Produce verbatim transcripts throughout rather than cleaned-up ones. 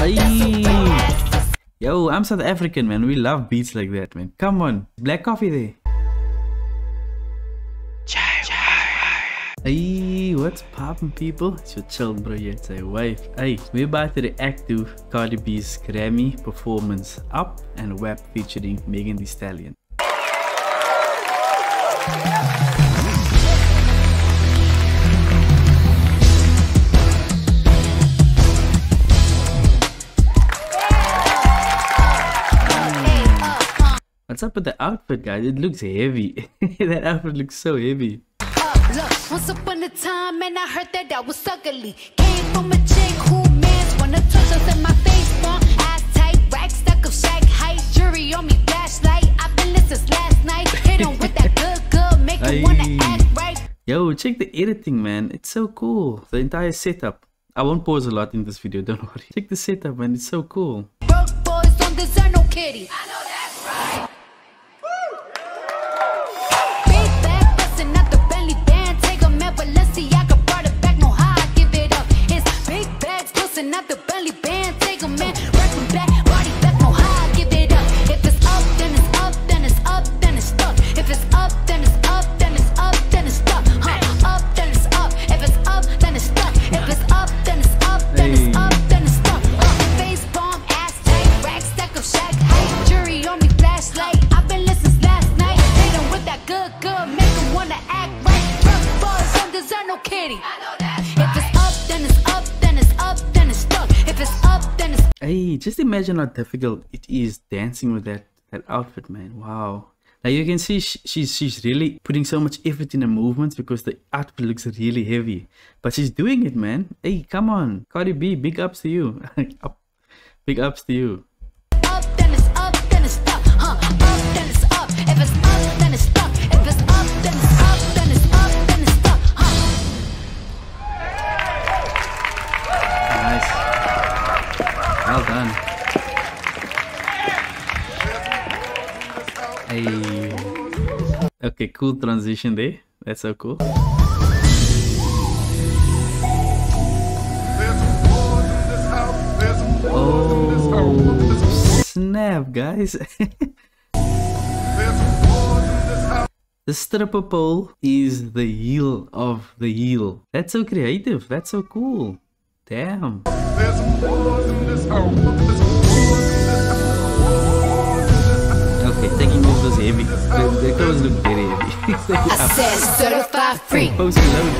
Aye. Yo, I'm South African, man. We love beats like that, man. Come on. Black coffee there. Hey, what's poppin', people? It's your chill bro here, it's a wife. Hey, we're about to react to Cardi B's Grammy performance Up and W A P featuring Megan Thee Stallion. What's up with the outfit, guys? It looks heavy. That outfit looks so heavy. Look, once upon a time, and I heard that I was ugly. Came from a chick who mans wanna touch us in my face, bump, ass tight, rack stack of shack height, jury on me, flashlight. I've been listening since last night. Hit him with that good, good, make him wanna act right. Yo, check the editing, man. It's so cool. The entire setup. I won't pause a lot in this video, don't worry. Check the setup, man. It's so cool. Broke boys don't deserve no kitty. I know that's right. Not the belly band, take a man, rock him back, body back, no how I give it up. If it's up, then it's up, then it's up, then it's stuck. If it's up, then it's up, then it's up, then it's stuck. Huh? Up, then it's up. If it's up, then it's stuck. If it's up, then it's up, then it's up, then it's stuck. Uh, face bomb, ass tight, rack stack of shack height, jury on me, flashlight. I've been listening last night. Hit him with that good, good, make him wanna act right. Rough boys don't deserve no kitty. I know that's right. If it's up, then it's up, then it's up, then it's stuck. If it's up, then it's... Hey, just imagine how difficult it is dancing with that that outfit, man. Wow. Like you can see she, she's she's really putting so much effort in the movements because the outfit looks really heavy. But she's doing it, man. Hey, come on. Cardi B, big ups to you. Up. Big ups to you. Up, then it's up, then it's stuck. Huh? Up, then it's up. If it's up, then it's stuck. If it's up, then it's up, then it's up, then it's stuck. Huh? Nice. Well done. Hey. Okay, cool transition there. That's so cool. Oh, snap, guys. The stripper pole is the heel of the heel. That's so creative. That's so cool. Damn. Okay, taking off those heavy. The, the clothes look very heavy. I said certified free. Post load.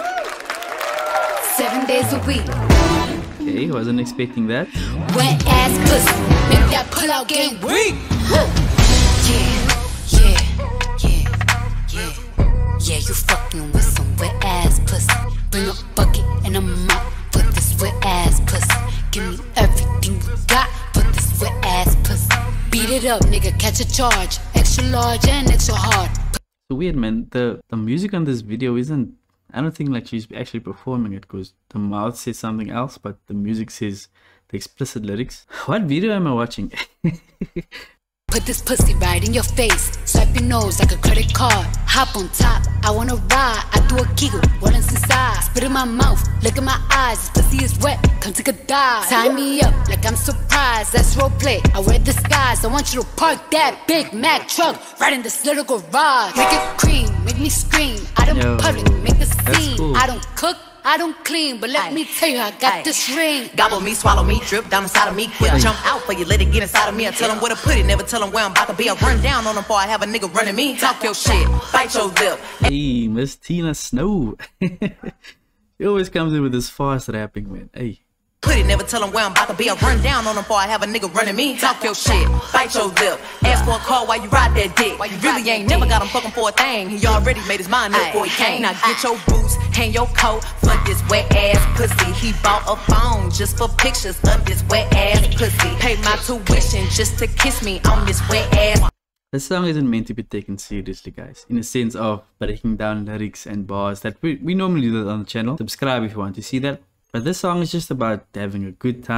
Seven days a week. Okay, wasn't expecting that. Wet ass pussy. Make that pull out game weak. Yeah, yeah, yeah, yeah. Yeah, you fucking with some wet ass pussy. Bring a bucket and a mop for this wet ass pussy. Give me everything you got for this wet ass pussy. Beat it up, nigga, catch a charge. Extra large and extra hard. So weird, man. The the music on this video isn't. I don't think like she's actually performing it because the mouth says something else, but the music says the explicit lyrics. What video am I watching? Put this pussy right in your face. Swipe your nose like a credit card. Hop on top, I wanna ride. I do a giggle, what is inside? Spit in my mouth, look in my eyes. This pussy is wet, come take a dive. Tie me up like I'm surprised, that's roleplay. I wear disguise, I want you to park that Big Mac truck right in this little garage. Make it cream, make me scream. Out in Yo, public, make the scene. cool. I don't cook, I don't clean, but let Aye. me tell you, I got Aye. this ring. Gobble me, swallow me, drip down inside of me. Quick Aye. jump out for you, let it get inside of me. I tell them where to put it, never tell them where I'm about to be. I run down on them before I have a nigga running me. Talk your shit, bite your lip. Hey, Miss Tina Snow. She always comes in with this fast rapping, man. Hey. Put it, never tell them where I'm about to be. I run down on them before I have a nigga running me. Talk your shit, bite your lip. Ask for a call while you ride that dick. You really ain't never got him fucking for a thing. He already made his mind up before he came. Now get your boots, hang your coat for this wet ass pussy. He bought a phone just for pictures of this wet ass pussy. Paid my tuition just to kiss me on this wet ass. The song isn't meant to be taken seriously, guys, in a sense of breaking down lyrics and bars that we, we normally do that on the channel. Subscribe if you want to see that. But this song is just about having a good time,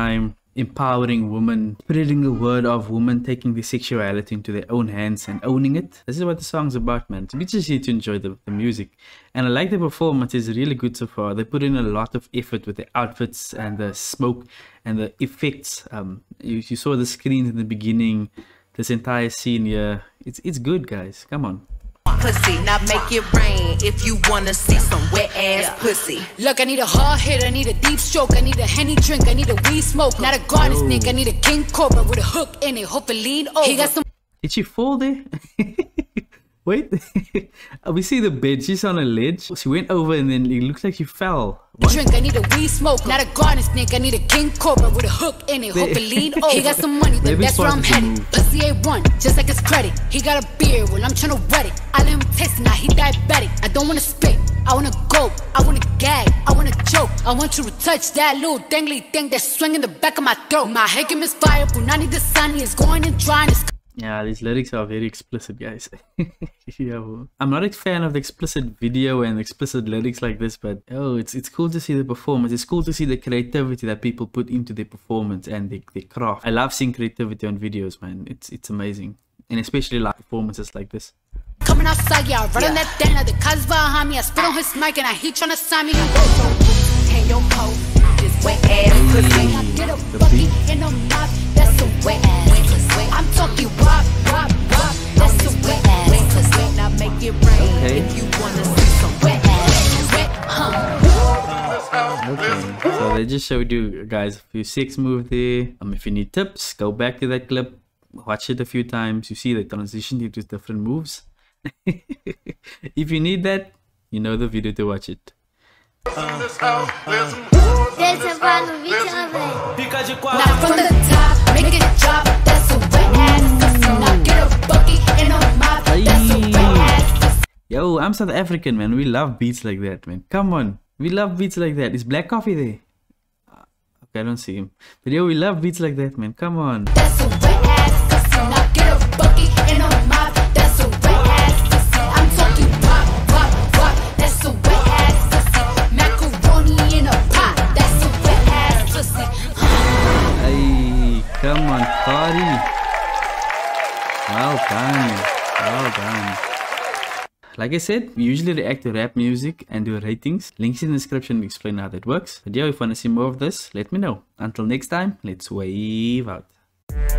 empowering women, spreading the word of women taking their sexuality into their own hands and owning it. This is what the song's about, man. So we just need to enjoy the, the music. And I like the performance. It's really good so far. They put in a lot of effort with the outfits and the smoke and the effects. Um, you, you saw the screens in the beginning, this entire scene here. It's, it's good, guys. Come on. Pussy, now make it rain if you wanna see some wet ass yeah. pussy. Look, I need a hard hit, I need a deep stroke, I need a Henny drink, I need a weed smoke, not a garden oh. snake, I need a king cobra with a hook in it, hope it lean over. He got some. Did she fall there? Wait, we see the bed. She's on a ledge. She went over and then it looks like she fell. What? Drink, I need a weed smoke, not a garden snake. I need a king cobra with a hook in it. Hope it lean over. He got some money, then that's where I'm headed. Pussy A one, just like his credit. He got a beard, well I'm tryna wet it. I let him taste it, now he diabetic. I don't wanna spit, I wanna go, I wanna gag, I wanna choke. I want you to touch that little dangly thing that's swinging the back of my throat. My head can misfire, Punani the sunny is going and drying. Yeah, these lyrics are very explicit, guys. Yeah, well, I'm not a fan of the explicit video and explicit lyrics like this, but oh, it's it's cool to see the performance. It's cool to see the creativity that people put into their performance and their, their craft. I love seeing creativity on videos, man. It's it's amazing, and especially live performances like this. Coming outside, yeah, right yeah. on that den, the cuz behind me. I spit on his mic and I he tryna sign me. Can your hoe this wet ass pussy? I get a bucket in a mouth, that's a wet ass. I'm talking wop, wop, wop, that's a wet ass pussy. Now make it rain okay. if you wanna see some wet ass, wet hum. Okay, so they just showed you guys a few sex moves there. Um, if you need tips, go back to that clip, watch it a few times. You see the transition into different moves. If you need that, you know the video to watch it. Now from the top, make it drop, that's a wet ass pussy. Now get a bucket and a mop, that's a wet ass pussy. Yo, I'm South African, man. We love beats like that, man. Come on. We love beats like that. Is Black Coffee there? Okay, I don't see him. But yo, we love beats like that, man. Come on. That's a wet ass pussy. Now get a bucket and a mop, that's a wet ass pussy. I'm talking pop, pop, pop, that's a wet ass pussy. Macaroni in a pot, that's a wet ass pussy. Hey, come on, Cardi. Well done. Well done. Like I said, we usually react to rap music and do ratings. Links in the description to explain how that works. But yeah, if you want to see more of this, let me know. Until next time, let's wave out.